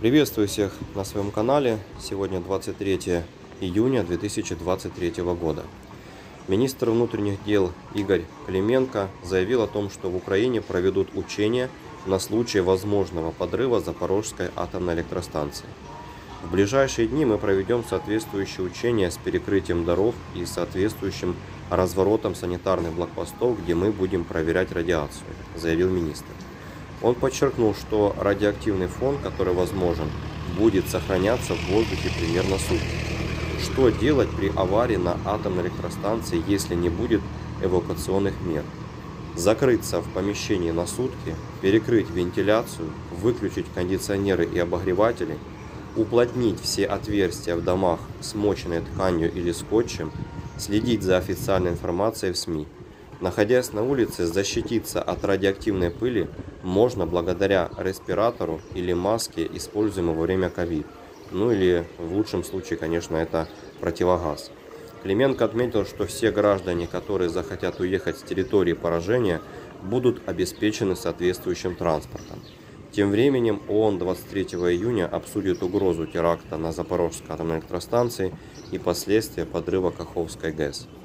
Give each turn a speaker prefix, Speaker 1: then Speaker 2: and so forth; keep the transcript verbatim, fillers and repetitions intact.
Speaker 1: Приветствую всех на своем канале. Сегодня двадцать третье июня две тысячи двадцать третьего года. Министр внутренних дел Игорь Клименко заявил о том, что в Украине проведут учения на случай возможного подрыва Запорожской атомной электростанции. В ближайшие дни мы проведем соответствующие учения с перекрытием дорог и соответствующим разворотом санитарных блокпостов, где мы будем проверять радиацию, заявил министр. Он подчеркнул, что радиоактивный фон, который возможен, будет сохраняться в воздухе примерно сутки. Что делать при аварии на атомной электростанции, если не будет эвакуационных мер? Закрыться в помещении на сутки, перекрыть вентиляцию, выключить кондиционеры и обогреватели, уплотнить все отверстия в домах смоченной тканью или скотчем, следить за официальной информацией в СМИ. Находясь на улице, защититься от радиоактивной пыли можно благодаря респиратору или маске, используемой во время ковид. Ну или в лучшем случае, конечно, это противогаз. Клименко отметил, что все граждане, которые захотят уехать с территории поражения, будут обеспечены соответствующим транспортом. Тем временем ООН двадцать третьего июня обсудит угрозу теракта на Запорожской атомной электростанции и последствия подрыва Каховской ГЭС.